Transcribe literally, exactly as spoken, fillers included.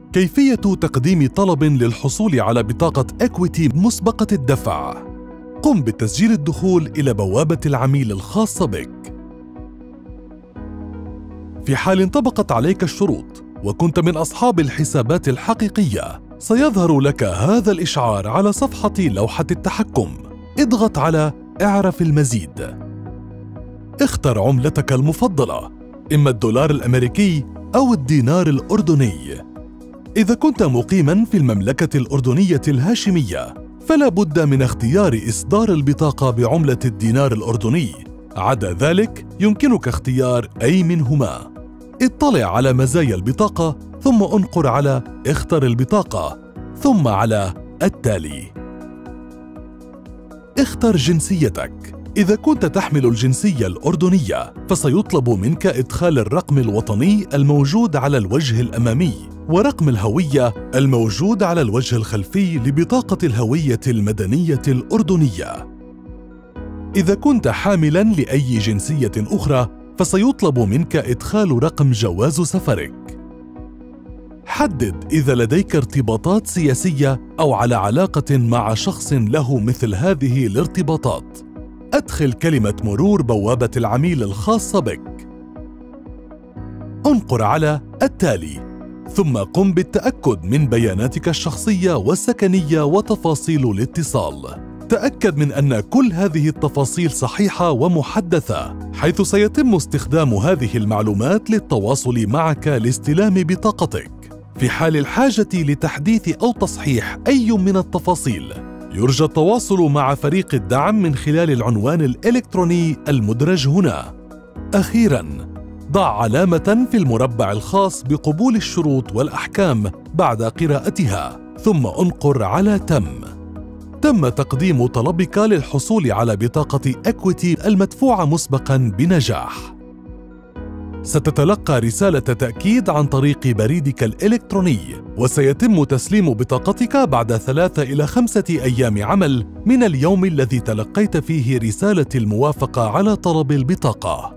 كيفية تقديم طلب للحصول على بطاقة إكويتي مسبقة الدفع. قم بتسجيل الدخول إلى بوابة العميل الخاصة بك. في حال انطبقت عليك الشروط وكنت من أصحاب الحسابات الحقيقية، سيظهر لك هذا الإشعار على صفحة لوحة التحكم. اضغط على اعرف المزيد. اختر عملتك المفضلة، إما الدولار الأمريكي أو الدينار الأردني. إذا كنت مقيماً في المملكة الأردنية الهاشمية، فلا بد من اختيار إصدار البطاقة بعملة الدينار الأردني. عدا ذلك يمكنك اختيار أي منهما. اطلع على مزايا البطاقة ثم انقر على اختر البطاقة ثم على التالي. اختر جنسيتك. إذا كنت تحمل الجنسية الأردنية، فسيطلب منك إدخال الرقم الوطني الموجود على الوجه الأمامي ورقم الهوية الموجود على الوجه الخلفي لبطاقة الهوية المدنية الأردنية. إذا كنت حاملاً لأي جنسية أخرى، فسيطلب منك إدخال رقم جواز سفرك. حدد إذا لديك ارتباطات سياسية أو على علاقة مع شخص له مثل هذه الارتباطات. أدخل كلمة مرور بوابة العميل الخاصة بك. انقر على التالي، ثم قم بالتأكد من بياناتك الشخصية والسكنية وتفاصيل الاتصال. تأكد من أن كل هذه التفاصيل صحيحة ومحدثة، حيث سيتم استخدام هذه المعلومات للتواصل معك لاستلام بطاقتك. في حال الحاجة لتحديث أو تصحيح أي من التفاصيل، يرجى التواصل مع فريق الدعم من خلال العنوان الإلكتروني المدرج هنا. أخيراً، ضع علامة في المربع الخاص بقبول الشروط والأحكام بعد قراءتها، ثم انقر على تم. تم تقديم طلبك للحصول على بطاقة إكويتي المدفوعة مسبقاً بنجاح. ستتلقى رسالة تأكيد عن طريق بريدك الإلكتروني، وسيتم تسليم بطاقتك بعد ثلاثة إلى خمسة أيام عمل من اليوم الذي تلقيت فيه رسالة الموافقة على طلب البطاقة.